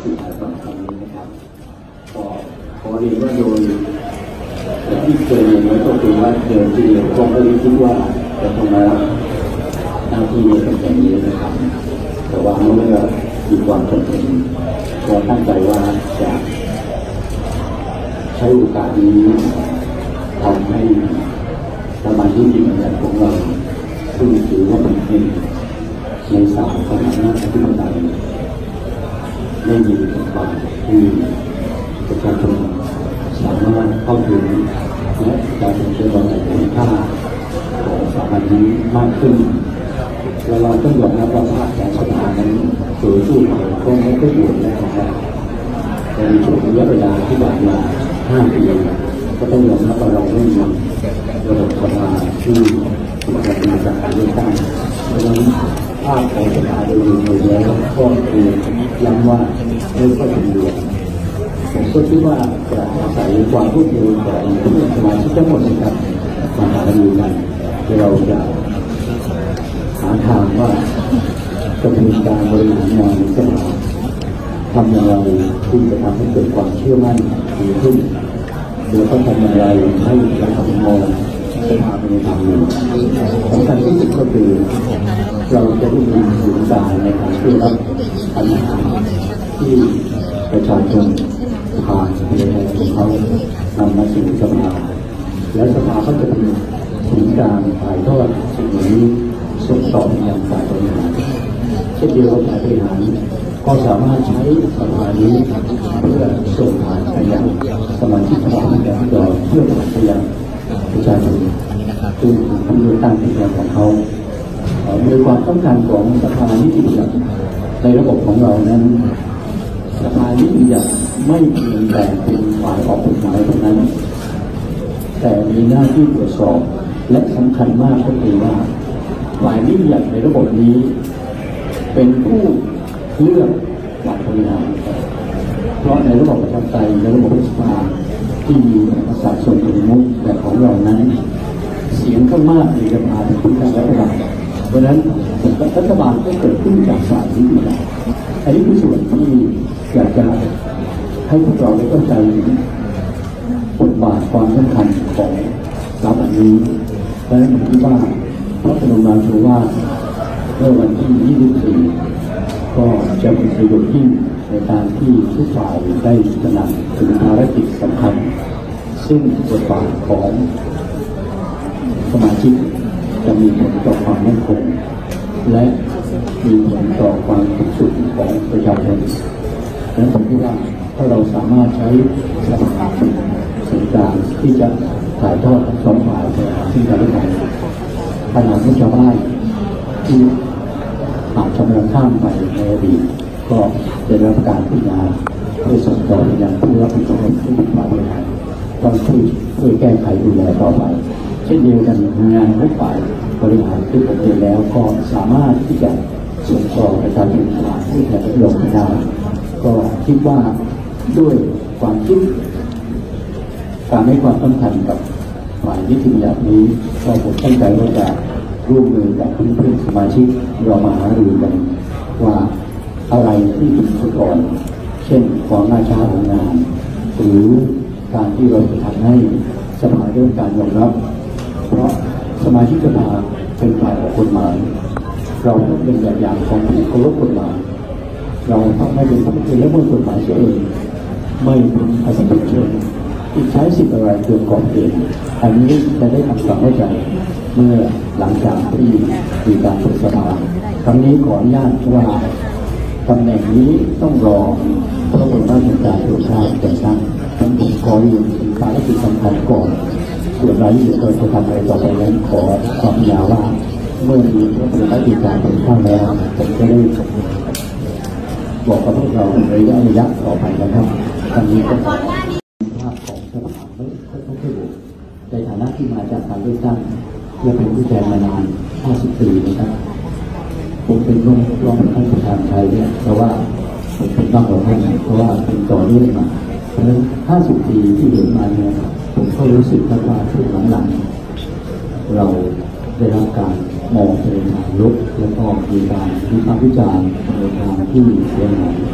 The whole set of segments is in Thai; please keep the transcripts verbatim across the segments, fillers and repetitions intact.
ที่ถ่ายทอดครั้งนี้นะครับก็ขอเรียนว่าโดยที่เคยเรียนไว้ก็คือว่าเดิมทีคงไม่ได้คิดว่าจะทำมารับหน้าที่เป็นแบบนี้นะครับแต่ว่าเมื่อมีความจำเป็นก็ตั้งใจว่าจะใช้โอกาสนี้ทำให้สมาชิกจิตวิญญาณของเราซึ่งถือว่าเป็นหนึ่งในสามสถานะที่มันได้ได้มีบทบาทที่ประชาชนสามารถเข้าถึงและการเป็นเชื้อในคุณค่าของสถาบันนี้มากขึ้นและเราต้องยอมรับว่าภาคการศึกษานั้นโดยที่คงไม่ได้อยู่แล้วนะครับในช่วงระยะเวลาที่ผ่านมาห้าปีก็ต้องยอมรับว่าเราไม่มีระบบสภาที่มาจากการเลือกตั้งเพราะฉะนั้นภาพของสภาโดยรวมแล้วก็คือย้ำว่าไม่ค่อยเป็นเรื่องผมก็คิดว่าจะใส่ความร่วมมือของผู้สมาชิกทั้งหมดนะครับมาหารือกันที่เราจะหาทางว่าจะมีการบริหารงานสภาทำอย่างไรที่จะทำให้เกิดความเชื่อมั่นดีขึ้นโดยต้องทำอย่างไรให้เราทำงานสภาเป็นทางหนึ่งสำคัญที่สุดก็คือเราจะได้มีสื่อสารในการช่วยรับปัญหาที่ประชาชนผ่านในแนวของเขานำมาสู่สภาและสภาก็จะมีถึงการถ่ายทอดสิ่งนี้ส่งต่ออย่างฝ่ายบริหารเช่นเดียวกับฝ่ายบริหารก็สามารถใช้สภานี้เพื่อส่งผ่านไปยังสมาชิกสภาและก็เพื่อผ่านไปยังประชาชนซึ่งผู้เลือกตั้งที่เป็นของเขาโดยความต้องการของสภานิติบัญญัติในระบบของเรานั้นสภานิติบัญญัติไม่เพียงแต่เป็นฝ่ายออกกฎหมายเท่านั้นแต่มีหน้าที่ตรวจสอบและสำคัญมากก็คือว่าฝ่ายนิติบัญญัติในระบบนี้เป็นผู้เลือกฝ่ายบริหารเพราะในระบบประชาธิปไตยในระบบสภาที่มีประชาชนเป็นมุขแบบของเรานั้นเสียงข้างมากในสภาเป็นผู้การรัฐบาลเพราะฉะนั้นรัฐบาลก็เกิดขึ้นจากฝ่ายนิติบัญญัติอันนี้คือส่วนที่อยากจะให้พวกเราได้เข้าใจบทบาทความสำคัญของสถาบันนี้และผมคิดว่าพระบรมราโชวาทเมื่อวันที่ยี่สิบสี่ก็จะเป็นประโยชน์ยิ่งในการที่ทุกฝ่ายได้ตระหนักถึงภารกิจสำคัญซึ่งบทบาทของสมาชิกจะมีผลต่อความมั่นคงและมีผลต่อความสุขของประชาชนดังนั้นผมคิดว่าถ้าเราสามารถใช้สภาสื่อกลางที่จะถ่ายทอดสองฝ่ายซึ่งกันและกันขณะที่ชาวบ้านที่อาจชำระข้ามไปในอดีตก็ได้รับการพิจารณาเพื่อส่งต่อไปยังผู้รับผิดชอบที่มีฝ่ายบริหารต้องช่วยช่วยแก้ไขดูแลต่อไปเช่นเดียวกันงานทุกฝ่ายบริหารที่ผมเรียนแล้วก็สามารถที่จะส่งต่อประชาชนผ่านที่แทนประโยชน์ได้ก็คิดว่าด้วยความคิดการให้ความสำคัญกับฝ่ายนิติบัญญัตินี้ก็ผมตั้งใจว่าจะร่วมมือกับเพื่อนๆสมาชิกเรามาหารือกันว่าอะไรที่เป็นจุดอ่อนเช่นความล่าช้าของงานหรือการที่เราจะทำให้สภาเรื่องการยอมรับเพราะสมาชิกสภาเป็นฝ่ายออกกฎหมายเราเป็นแบบอย่างของผู้เคารพกฎหมายเราทำให้เป็นผู้เป็นและเมื่อกฎหมายเสียเองไม่เป็นอธิปไตยที่ใช้สิทธิ์อะไรเกินกรอบเกณฑ์อันนี้จะได้ทำความเข้าใจเมื่อหลังจากที่มีการเปิดสภาครั้งนี้ขออนุญาตว่าตำแหน่งนี้ต้องรอพระบรมราชโองการโปรดเกล้าแต่งตั้งทั้งผมขอเรียนถึงภารกิจสำคัญก่อนส่วนรายละเอียดเราจะทำอะไรต่อไปนั้นขอความยาวว่าเมื่อมีพระบรมราชโองการแต่งตั้งแล้วผมจะได้บอกกับพวกเราในระยะระยะต่อไปนะครับทางนี้ก็ภาพของสภาไม่ค่อยค่อยบุกในฐานะที่มาจากการเลือกตั้งและเป็นผู้แทนมานานห้าสิบปีนะครับผมเป็นรองรองท่านประธานไทยเนี่ยเพราะว่าผมเป็นรองของท่านเพราะว่าเป็นต่อเนื่องมาเพราะฉะนั้นห้าสิบปีที่เดินมาเนี่ยผมก็รู้สึกว่าช่วงหลังๆเราได้รับการมองในทางลบและก็มีการวิพากษ์วิจารณ์ในทางที่เสียหาย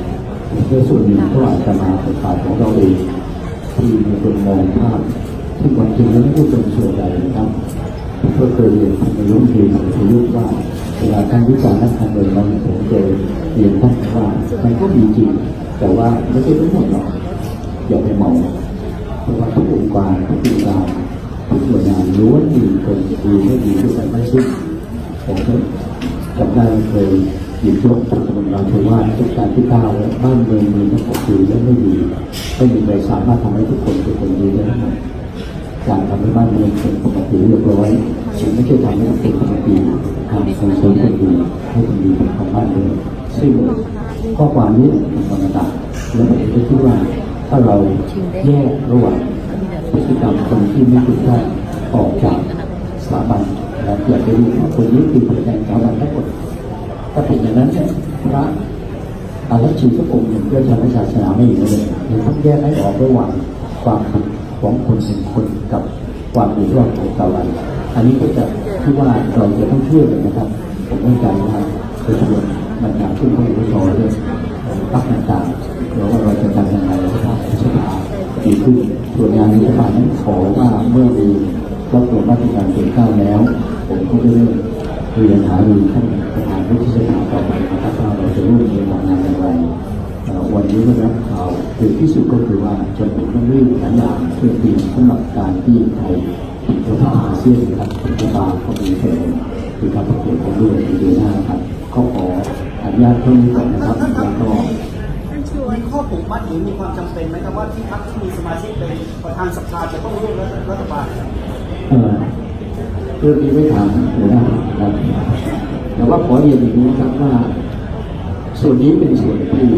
ในส่วนหนึ่งก็อาจจะมาจากฝ่ายของเราเองที่มีคนมองภาพที่ความจริงแล้วไม่ได้เป็นส่วนใหญ่นะครับก็เคยเรียนในรุ่นเรียนในยุคว่าเวลาการวิจารณ์นักการเมืองเราผมเคยเรียนท่านว่ามันก็มีจริงแต่ว่าไม่ใช่ทั้งหมดหรอกอย่าไปมองเพราะว่าทุกองค์การทุกองค์การทุกหน่วยงานล้วนมีคนดีไม่ดีด้วยกันไม่สิ้นผมจำได้เคยหยิบยกจากตำราถือว่าทุกการที่ก้าวและบ้านเมืองมีทั้งหมดดีและไม่ดีไม่มีใครสามารถทำให้ทุกคนเป็นคนดีได้ทั้งหมดการทำให้บ้านเมืองเป็นปกติเรียบร้อยสิ่งไม่ใช่ทำให้เป็นปกติหากส่งเสริมคนดีให้คนดีเป็นของบ้านเมืองซึ่งข้อความนี้เป็นธรรมดาและผมก็คิดว่าถ้าเราแยกระหว่างพฤติกรรมคนที่ไม่ถูกต้องออกจากสถาบันและอยากจะรู้ว่าคนนี้คือผู้แทนสถาบันทั้งหมดถ้าเป็นอย่างนั้นเนี่ยพระอารักชีทุกองค์หนึ่งก็จะไม่ศาสนาไม่อยู่เลยเราต้องแยกให้ออกระหว่างความผิดของคนหนึ่งคนกับความถูกต้องของชาวบ้านอันนี้ก็จะที่ว่าเราจะต้องช่วยกันนะครับผมมั่นใจว่าประชาชนมันอยากขึ้นไปรู้ชอเรื่องปักต่างๆแล้วว่าเราจะทำยังไงนะครับสภาดีขึ้นส่วนงานในสภานั้นขอว่าเมื่อมีรับรองมาตรการเปลี่ยนข้าวแล้วผมก็จะเริ่มเรียนหารือท่านประธานวุฒิสภาต่อไปนะครับว่าเราจะร่วมมือทำงานอย่างไรวันนี้ก็รับข่าวคือที่สุดก็คือว่าจะเป็นเรื่องรีบหลายอย่างเพื่อปีสำหรับการที่ไทยติดสภาอาเซียนครับสภาก็มีเชิญคือการประกวดของด้วยในเดือนหน้าครับก็ขออนุญาตเพิ่มนี้ก่อนนะครับแล้วก็มีข้อผูกมัดหรือมีความจำเป็นไหมครับว่าที่พรรคที่มีสมาชิกเป็นประธานสภาจะต้องร่วมรัฐบาลเออเรื่องนี้ไม่ถามหัวหน้าครับแต่ว่าขอเรียนอย่างนี้ครับว่าส่วนนี้เป็นส่วนที่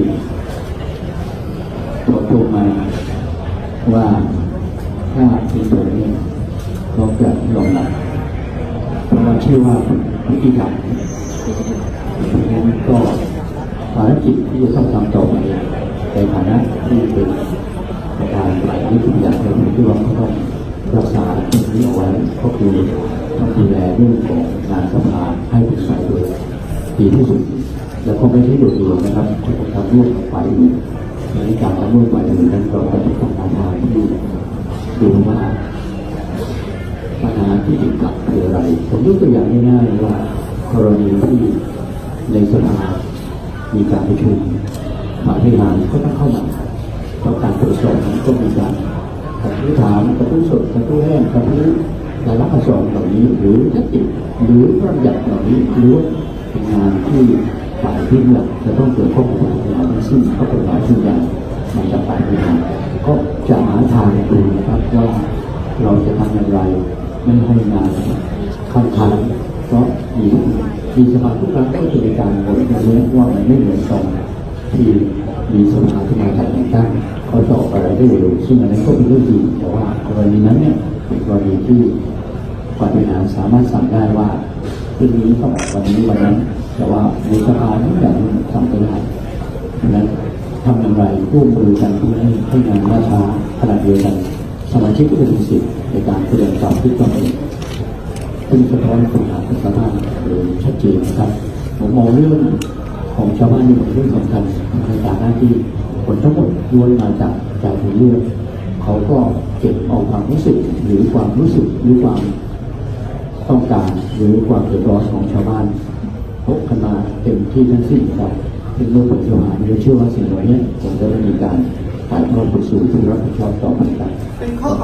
ตกลงมาว่าถ้าเป็นตัวนี้เราจะยอมรับเพราะว่าเชื่อว่าพฤติกรรมนั้นก็ภารกิจที่จะต้องทำต่อไปในฐานะที่เป็นประธานฝ่ายนิติบัญญัติเราคิดว่าเขาต้องรักษาตรงนี้เอาไว้ก็คือต้องดูแลเรื่องของงานสภาให้เป็นสายโดยดีที่สุดแล้วก็ไม่ใช่โดดเดี่ยวนะครับจะต้องทำร่วมกับฝ่ายอื่นในการทำร่วมฝ่ายอื่นนั้นเราก็จะต้องทำงานที่ดูว่าปัญหาที่ติดกับคืออะไรผมยกตัวอย่างง่ายๆว่ากรณีที่ในสภามีการประชุมฝ่ายบริหารก็ต้องเข้ามาเพราะการตรวจสอบนั้นก็มีการกระทู้ถามกระทู้สดกระทู้แห้งกระทู้รายลักษณ์อักษรเหล่านี้หรือยัตติหรือพระราชบัญญัติเหล่านี้หรือเป็นงานที่ฝ่ายที่เนี่ยจะต้องเกี่ยวข้องกับฝ่ายบริหารทั้งสิ้นก็เป็นหลายสิ่งอย่างมาจากฝ่ายบริหารก็จะหาทางดูนะครับว่าเราจะทำอย่างไรไม่ให้งานค้างค้างเพราะมีมีสภาทุกครั้งก็จะมีการบ่นกันเยอะว่ามันไม่เหมือนตอนที่มีสภาที่มาจากแต่งตั้งเขาจะออกอะไรได้เร็วซึ่งอันนั้นก็เป็นเรื่องดีแต่ว่ากรณีนั้นเนี่ยเป็นกรณีที่ฝ่ายบริหารสามารถสั่งได้ว่าเรื่องนี้ต้องออกวันนี้วันนั้นแต่ว่าในสภาทุกอย่างทำไม่ได้ดังนั้นทำอย่างไรร่วมมือกันเพื่อให้ให้งานล่าช้าขณะเดียวกันสมาชิกก็จะมีสิทธิ์ในการแสดงความคิดความเห็นซึ่งสะท้อนปัญหาของชาวบ้านโดยชัดเจนนะครับผมมองเรื่องของชาวบ้านนี่เป็นเรื่องสำคัญในการหน้าที่ผลทั้งหมดล้วนมาจากจากผลเลือกเขาก็เก็บเอาความรู้สึกหรือความรู้สึกหรือความต้องการหรือความเดือดร้อนของชาวบ้านพบกันมาเต็มที่ทั้งสิ้นครับเป็นโลกปัจจุบันเราเชื่อว่าสิ่งเหล่านี้ผมจะได้มีการถ่ายทอดไปสู่ผู้รับผิดชอบต่อไปครับ